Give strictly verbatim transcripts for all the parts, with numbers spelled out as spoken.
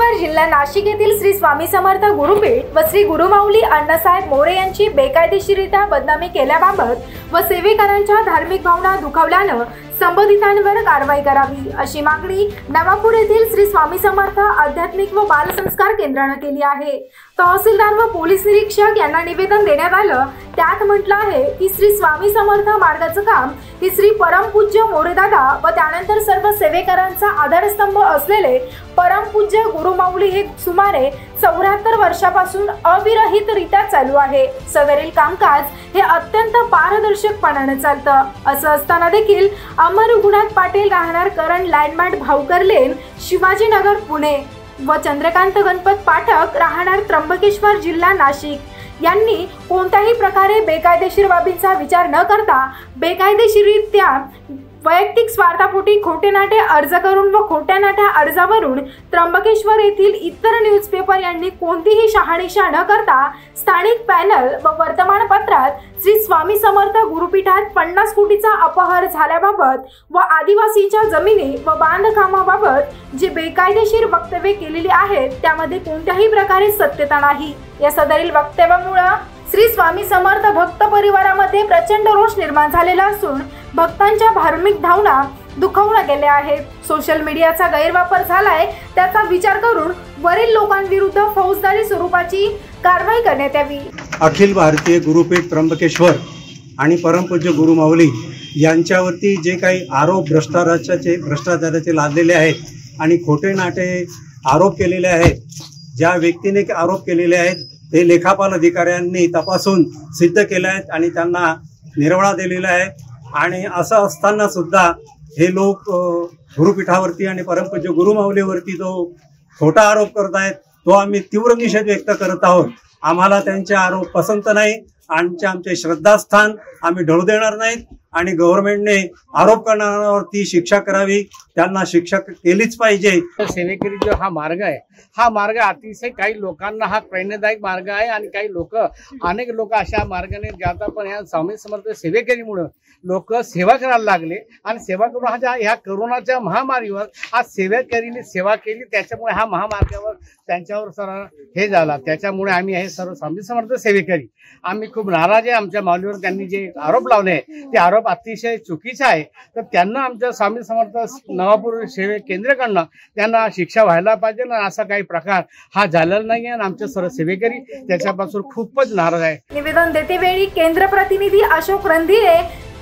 त्र्यंबकेश्वर जिल्हा नाशिक येथील श्री स्वामी समर्थ गुरुपीठ व श्री गुरुमाऊली अण्णासाहेब मोरे यांची बेकायदेशीरित्या बदनामी केल्याबाबत व सेवेकरांच्या धार्मिक भावना दुखावल्यानं संबंधितांवर कारवाई करावी अशी मागणी नवापूर येथील श्री स्वामी समर्थ आध्यात्मिक व बाल संस्कार केंद्राने केली आहे। तहसीलदार व पोलीस निरीक्षक यांना निवेदन देण्यात आलं। त्यात म्हटलं आहे की श्री स्वामी समर्थ मार्गाचं काम हे श्री परमपूज्य मोरेदादा व त्यानंतर सर्व सेवेकरांचा आधारस्तंभ असलेले परमपूज्य गुरुमाऊली हे सुमारे चौऱ्याहत्तर वर्षापासून अविरहितरित्या चालू आहे। सदरील कामकाज हे अत्यंत पारदर्शकपणाने चालतं। असं असताना देखील अमर रघुनाथ पाटील राहणार करण लँडमार्क भाऊकर लेन शिवाजीनगर पुणे व चंद्रकांत गणपत पाठक राहणार त्र्यंबकेश्वर जिल्हा नाशिक यांनी कोणत्याही प्रकारे बेकायदेशीर बाबींचा विचार न करता बेकायदेशीररित्या वैयक्तिक स्वार्थापोटी खोटे नाटे अर्ज करून व खोट्या नाट्या अर्जावरून त्र्यंबकेश्वर येथील इतर न्यूजपेपर यांनी कोणतीही शहानिशा न करता स्थानिक पॅनल व वर्तमानपत्रात श्री स्वामी समर्थ गुरुपीठात पन्नास कोटीचा अपहार झाल्याबाबत व आदिवासींच्या जमिनी व बांधकामाबाबत जे बेकायदेशीर वक्तव्य केलेली आहेत त्यामध्ये कोणत्याही प्रकारे सत्यता नाही। या सदरील वक्तव्यामुळे श्री स्वामी समर्थ भक्त परिवारामध्ये प्रचंड रोष निर्माण झालेला असून भक्तांच्या धार्मिक भावना दुखावल्या गेल्या आहेत। सोशल मीडियाचा गैरवापर झालाय, त्याचा विचार करून वरील लोकांविरुद्ध फौजदारी स्वरूपाची कारवाई करण्यात यावी। अखिल भारतीय गुरुपीठ त्र्यंबकेश्वर आणि परमपूज्य गुरुमाऊली यांच्यावरती जे काही आरोप भ्रष्टाचाराचे भ्रष्टाचाराचे लादलेले आहेत आणि खोटे नाटे आरोप केलेले आहेत, ज्या व्यक्तीने आरोप केलेले आहेत ते लेखापाल अधिकाऱ्यांनी तपासून सिद्ध केले आहेत आणि त्यांना निर्वाळा दिलेला आहे। आणि असं असताना सुद्धा हे लोक गुरुपीठावरती आणि परमपूज्य गुरुमाऊलीवरती जो खोटा आरोप करत आहेत तो आम्ही तीव्र निषेध व्यक्त करत आहोत। आम्हाला त्यांचे आरोप पसंत नाही। आमचे आमचे श्रद्धास्थान आम्ही ढळू देणार नाहीत आणि गव्हर्नमेंटने आरोप करणाऱ्यांवरती शिक्षा करावी, त्यांना शिक्षा केलीच पाहिजे। सेवेकरी जो हा मार्ग आहे हा मार्ग अतिशय काही लोकांना हा प्रेरणादायक मार्ग आहे आणि काही लोक अनेक लोक अशा मार्गाने जातात, पण ह्या स्वामी समर्थ सेवेकरीमुळे लोक सेवा करायला लागले आणि सेवा करून हा ह्या करोनाच्या महामारीवर आज सेवेकरीने सेवा केली, त्याच्यामुळे हा महामार्गावर त्यांच्यावर सर हे झाला। त्याच्यामुळे आम्ही हे सर्व स्वामी समर्थ सेवेकरी आम्ही खूप नाराज आहे। आमच्या माऊलीवर त्यांनी जे आरोप लावले ते आरोप अतिशय चुकीचे आहे, तर त्यांना आमच्या स्वामी समर्थ नवापूर सेवे केंद्राकडनं त्यांना शिक्षा व्हायला पाहिजे ना। असा काही प्रकार हा झालेला नाही आणि आमच्या सर्व सेवेकरी त्याच्यापासून खूपच नाराज आहे। निवेदन देते वेळी केंद्र प्रतिनिधी अशोक रणधीरे,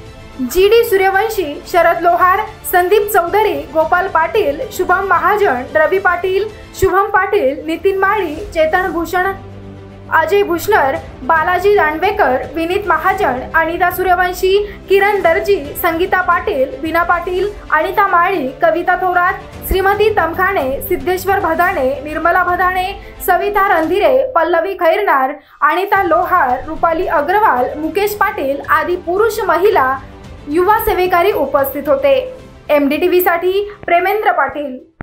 जी डी सूर्यवंशी, शरद लोहार, संदीप चौधरी, गोपाल पाटील, शुभम महाजन, रवी पाटील, शुभम पाटील, नितीन माळी, चेतन भूषण, अजय भूषणर, बालाजी दांडवेकर, विनीत महाजन, अनिता सूर्यवंशी, किरण दर्जी, संगीता पाटील, बीना पाटील, अनिता माळी, कविता थोरात, श्रीमती तमखाने, सिद्धेश्वर भदाणे, निर्मला भदाणे, सविता रणधीरे, पल्लवी खैरनार, अनिता लोहार, रुपाली अग्रवाल, मुकेश पाटील आदी पुरुष महिला युवा सेवेकरी उपस्थित होते। एम डी टी व्ही साठी प्रेमेंद्र पाटील।